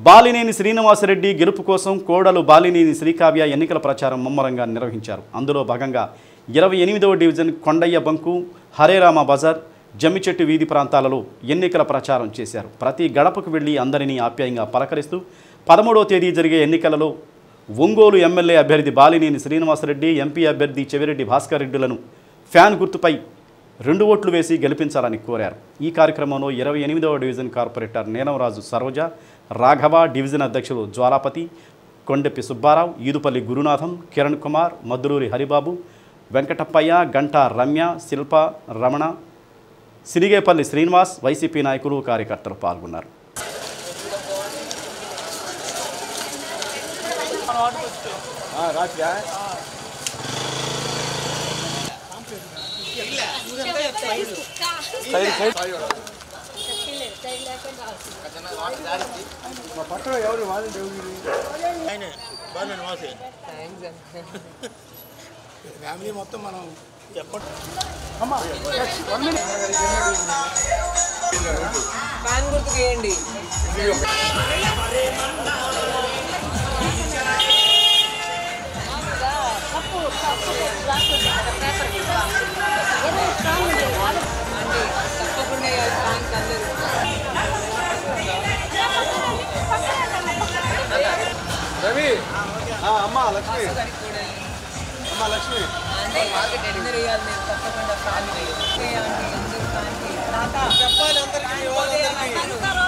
బాలినేని శ్రీనివాసరెడ్డి గెలుపు కోసం కోడలు బాలినేని శ్రీకావ్య ఎన్నికల ప్రచారం ముమ్మరంగా నిర్వహించారు. అందులో భాగంగా 28వ డివిజన్ కొండయ్య బంకు, హరేరామ బజార్, జమ్మిచెట్టు వీధి ప్రాంతాలలో ఎన్నికల ప్రచారం చేశారు. ప్రతి గడపకు వెళ్లి అందరినీ ఆప్యాయంగా పలకరిస్తూ 13వ తేదీ జరిగే ఎన్నికలలో ఒంగోలు ఎమ్మెల్యే అభ్యర్థి బాలినేని శ్రీనివాసరెడ్డి, ఎంపీ అభ్యర్థి చెవిరెడ్డి భాస్కర్ రెడ్డిలను ఫ్యాన్ గుర్తుపై 2 ఓట్లు వేసి గెలిపించాలని కోరారు. ఈ కార్యక్రమంలో 28వ division corporator Neelamraju Saroja, Raghava, division అధ్యక్షులు జ్వాలాపతి, కొండెప్పి సుబ్బారావు, ఈదుపల్లి గురునాథం, కిరణ్ కుమార్, మద్దులూరి హరిబాబు, వెంకటప్పయ్య, గంటా రమ్య, శిల్ప, రమణ, సిరిగేపల్లి శ్రీనివాస్, వైసీపీ నాయకులు, కార్యకర్తలు పాల్గొన్నారు. ఫ్యామిలీ మొత్తం మనం ఫ్యాన్ గుర్తు చేయండి. తప్పకుండా రవి అమ్మ లక్ష్మి అమ్మ లక్ష్మి తప్పకుండా ఫ్యాన్ చెప్పాలి అందరికీ.